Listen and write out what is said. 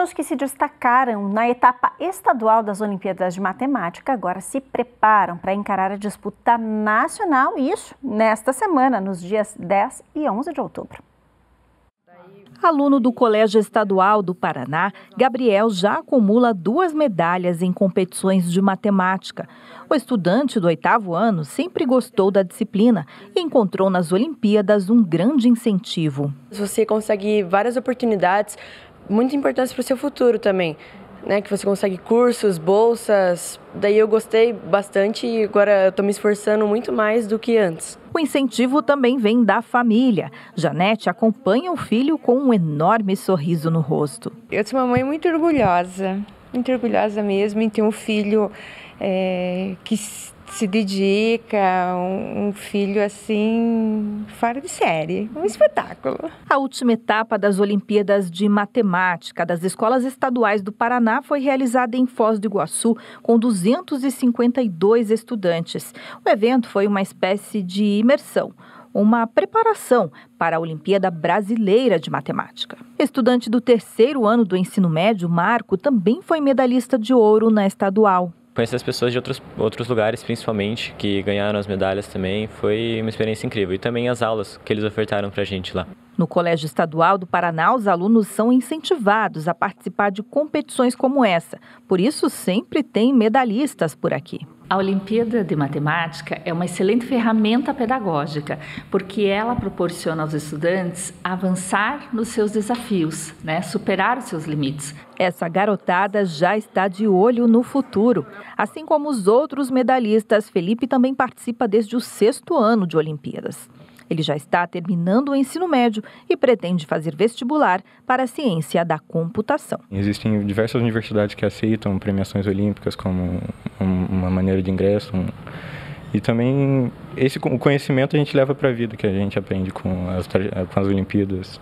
alunos que se destacaram na etapa estadual das Olimpíadas de Matemática agora se preparam para encarar a disputa nacional, e isso nesta semana, nos dias 10 e 11 de outubro. Aluno do Colégio Estadual do Paraná, Gabriel já acumula 2 medalhas em competições de matemática. O estudante do 8º ano sempre gostou da disciplina e encontrou nas Olimpíadas um grande incentivo. Você consegue várias oportunidades muito importantes para o seu futuro também, né? Que você consegue cursos, bolsas. Daí eu gostei bastante e agora estou me esforçando muito mais do que antes. O incentivo também vem da família. Janete acompanha o filho com um enorme sorriso no rosto. Eu sou uma mãe muito orgulhosa mesmo em ter um filho que se dedica, um filho assim, fora de série, um espetáculo. A última etapa das Olimpíadas de Matemática das escolas estaduais do Paraná foi realizada em Foz do Iguaçu, com 252 estudantes. O evento foi uma espécie de imersão, uma preparação para a Olimpíada Brasileira de Matemática. Estudante do 3º ano do ensino médio, Marco, também foi medalhista de ouro na estadual. Conhecer as pessoas de outros lugares, principalmente, que ganharam as medalhas também, foi uma experiência incrível. E também as aulas que eles ofertaram para a gente lá. No Colégio Estadual do Paraná, os alunos são incentivados a participar de competições como essa. Por isso, sempre tem medalhistas por aqui. A Olimpíada de Matemática é uma excelente ferramenta pedagógica, porque ela proporciona aos estudantes avançar nos seus desafios, superar os seus limites. Essa garotada já está de olho no futuro. Assim como os outros medalhistas, Felipe também participa desde o 6º ano de Olimpíadas. Ele já está terminando o ensino médio e pretende fazer vestibular para a ciência da computação. Existem diversas universidades que aceitam premiações olímpicas como uma maneira de ingresso. E também o conhecimento a gente leva para a vida, que a gente aprende com as Olimpíadas.